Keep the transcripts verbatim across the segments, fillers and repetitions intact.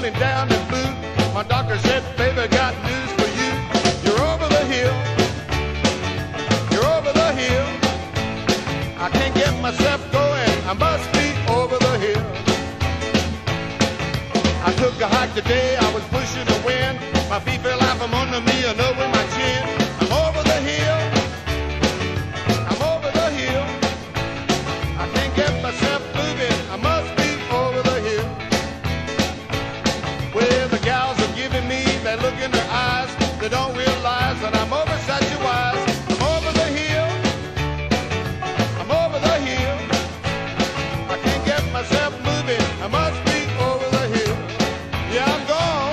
feeling down and blue. My doctor said, baby, got news for you. You're over the hill. You're over the hill. I can't get myself going. I must be over the hill. I took a hike today. I was pushing the wind. My feet fell out from under me and over my chin. I'm over the hill. I'm over the hill. I can't get myself moving. I must be over the hill. Well, the gals are giving me that look in their eyes. They don't realize that I'm over such a wise. I'm over the hill. I'm over the hill. I can't get myself moving. I must be over the hill. Yeah, I'm gone.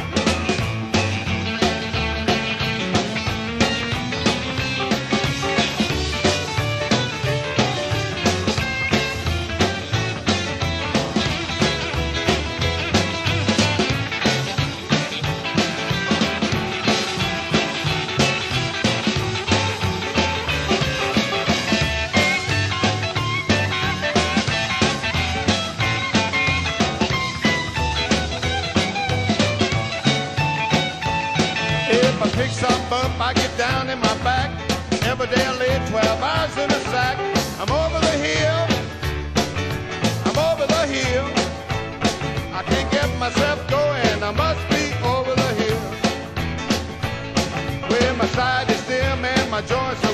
If I pick some up, I get down in my back. Every day I lay twelve hours in a sack. I'm over the hill. I'm over the hill. I can't get myself going. I must be over the hill. Well, my side is dim and my joints are